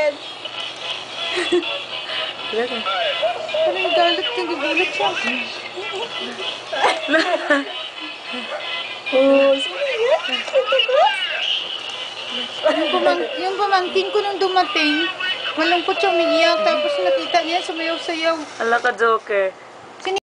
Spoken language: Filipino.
yan. Parang galit ka, gugulat siya. Oh, sino yan? Ito ko? Yung pamangkin ko nung dumating, malungkot siya umiiyak. Tapos nakita niya, sumayaw-sayaw. Ala ka, Joker.